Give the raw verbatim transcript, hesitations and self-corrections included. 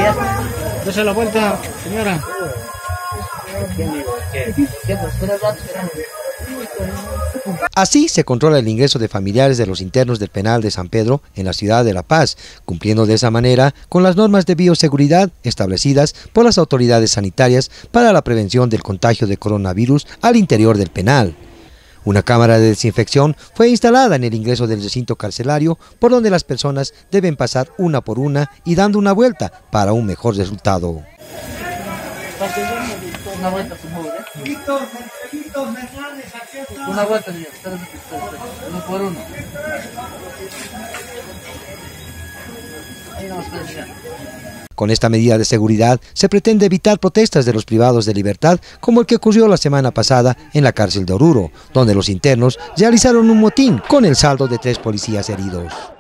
Dese la vuelta, señora. Así se controla el ingreso de familiares de los internos del penal de San Pedro en la ciudad de La Paz, cumpliendo de esa manera con las normas de bioseguridad establecidas por las autoridades sanitarias para la prevención del contagio de coronavirus al interior del penal. Una cámara de desinfección fue instalada en el ingreso del recinto carcelario, por donde las personas deben pasar una por una y dando una vuelta para un mejor resultado. Una vuelta, una vuelta, uno por uno. Con esta medida de seguridad se pretende evitar protestas de los privados de libertad como el que ocurrió la semana pasada en la cárcel de Oruro, donde los internos realizaron un motín con el saldo de tres policías heridos.